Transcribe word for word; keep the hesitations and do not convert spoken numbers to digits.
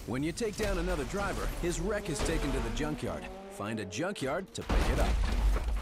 When you take down another driver, his wreck is taken to the junkyard. Find a junkyard to pick it up.